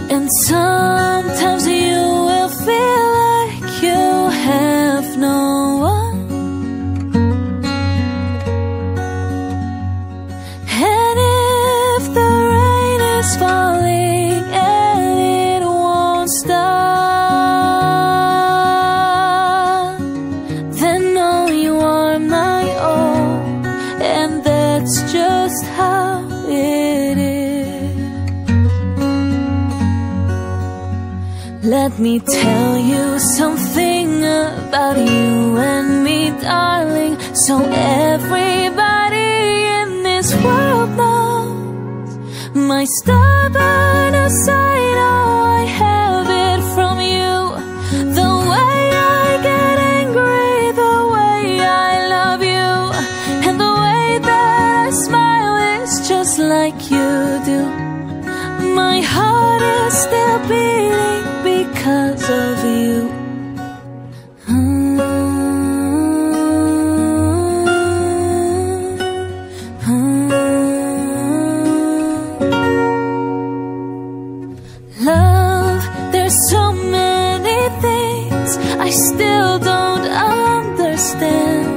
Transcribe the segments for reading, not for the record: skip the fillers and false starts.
And sometimes you will feel like you have no one. And if the rain is falling and it won't stop, then know you are my own, and that's just how it is. Let me tell you something about you and me, darling, so everybody in this world knows. My stubborn side, oh, I have it from you. The way I get angry, the way I love you, and the way that I smile is just like you do. My heart is still beating because of you. Love, there's so many things I still don't understand.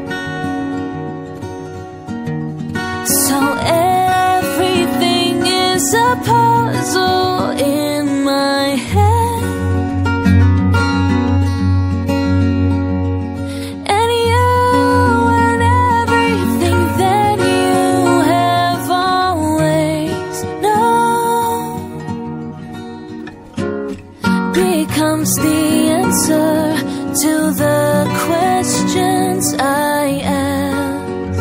So everything is a puzzle in my head. And you and everything that you have always known becomes the answer to the questions I ask.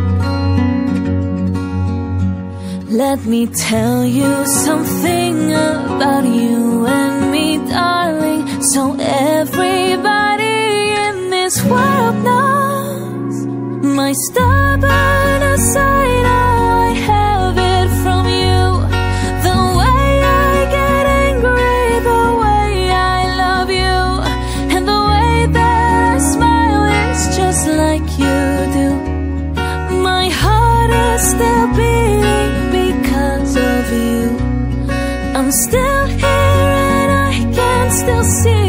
Let me tell you something about you and me, darling, so everybody in this world knows. My stubborn side, oh, I have it from you. The way I get angry, the way I love you, and the way that I smile is just like you do. My heart is still beating because of you. I'm still here and I can still see